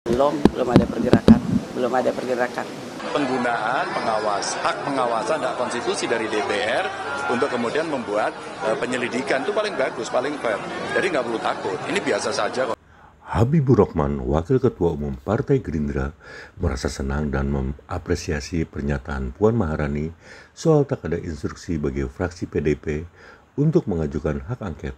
Belum ada pergerakan, belum ada pergerakan. Penggunaan hak pengawasan hak konstitusi dari DPR untuk kemudian membuat penyelidikan itu paling bagus, paling fair. Jadi nggak perlu takut, ini biasa saja kok. Habibur Rahman, Wakil Ketua Umum Partai Gerindra, merasa senang dan mengapresiasi pernyataan Puan Maharani soal tak ada instruksi bagi fraksi PDIP untuk mengajukan hak angket.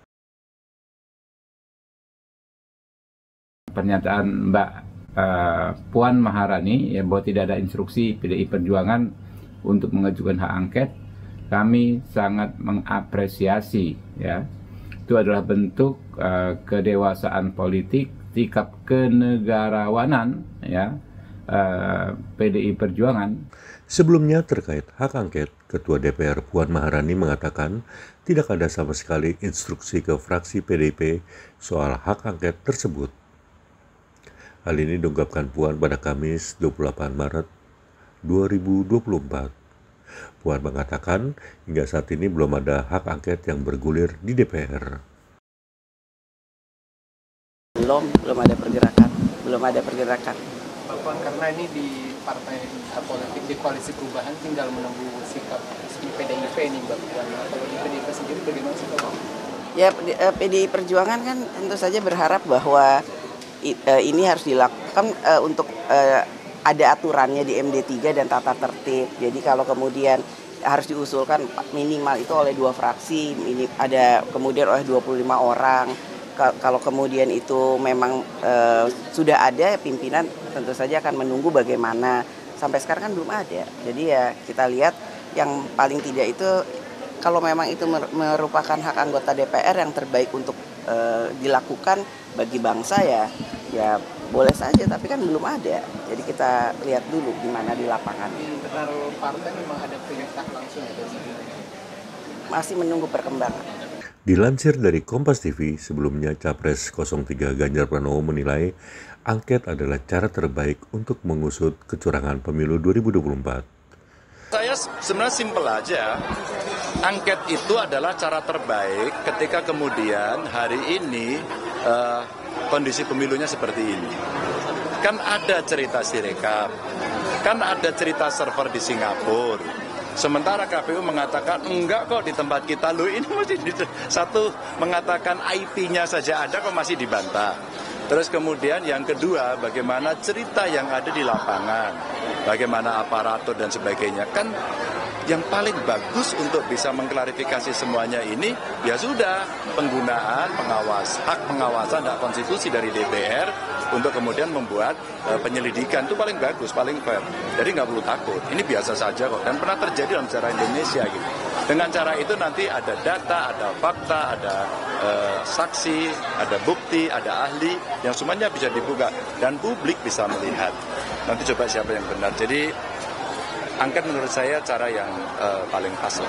Pernyataan Mbak Puan Maharani bahwa tidak ada instruksi PDI Perjuangan untuk mengajukan hak angket, kami sangat mengapresiasi ya. Itu adalah bentuk kedewasaan politik, sikap kenegarawanan ya PDI Perjuangan. Sebelumnya terkait hak angket, Ketua DPR Puan Maharani mengatakan tidak ada sama sekali instruksi ke fraksi PDIP soal hak angket tersebut. Hal ini diungkapkan Puan pada Kamis 28 Maret 2024. Puan mengatakan hingga saat ini belum ada hak angket yang bergulir di DPR. Belum ada pergerakan, belum ada pergerakan. Pak Puan, karena ini di partai politik di koalisi perubahan tinggal menunggu sikap di PDIP ini, Mbak Puan. Kalau di PDIP sendiri bagaimana sih, Pak? Ya, PDI Perjuangan kan tentu saja berharap bahwa ini harus dilakukan untuk ada aturannya di MD3 dan tata tertib. Jadi kalau kemudian harus diusulkan minimal itu oleh 2 fraksi, ada kemudian oleh 25 orang. Kalau kemudian itu memang sudah ada pimpinan, tentu saja akan menunggu bagaimana. Sampai sekarang kan belum ada. Jadi ya kita lihat yang paling tidak itu kalau memang itu merupakan hak anggota DPR yang terbaik untuk dilakukan bagi bangsa ya boleh saja, tapi kan belum ada. Jadi kita lihat dulu gimana di lapangan. Di internal partai memang ada perintah langsung ya dari sini? Masih menunggu perkembangan. Dilansir dari Kompas TV, sebelumnya Capres 03 Ganjar Pranowo menilai angket adalah cara terbaik untuk mengusut kecurangan pemilu 2024. Saya sebenarnya simpel aja, angket itu adalah cara terbaik ketika kemudian hari ini kondisi pemilunya seperti ini. Kan ada cerita Sirekap, kan ada cerita server di Singapura. Sementara KPU mengatakan enggak kok di tempat kita, loh ini masih satu mengatakan IP-nya saja ada kok masih dibantah. Terus kemudian yang kedua, bagaimana cerita yang ada di lapangan, bagaimana aparatur dan sebagainya. Kan yang paling bagus untuk bisa mengklarifikasi semuanya ini, ya sudah, penggunaan hak pengawasan, hak konstitusi dari DPR untuk kemudian membuat penyelidikan itu paling bagus, paling fair. Jadi nggak perlu takut, ini biasa saja kok, dan pernah terjadi dalam sejarah Indonesia gitu. Dengan cara itu nanti ada data, ada fakta, ada saksi, ada bukti, ada ahli, yang semuanya bisa dibuka, dan publik bisa melihat. Nanti coba siapa yang benar. Jadi angket menurut saya cara yang paling pas.